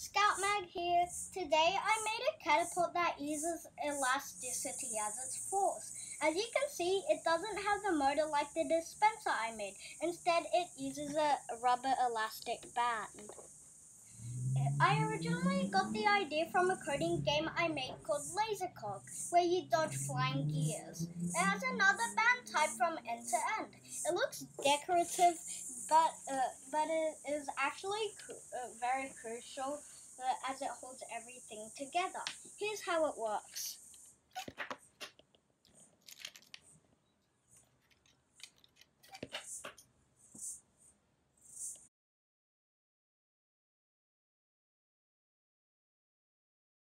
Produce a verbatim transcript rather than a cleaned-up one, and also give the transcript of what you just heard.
Scout Mag here. Today I made a catapult that uses elasticity as its force. As you can see, it doesn't have the motor like the dispenser I made. Instead, it uses a rubber elastic band. I originally got the idea from a coding game I made called Lazercog, where you dodge flying gears. It has another band type from end to end. It looks decorative, but uh, but it is actually cru uh, very crucial uh, as it holds everything together. Here's how it works.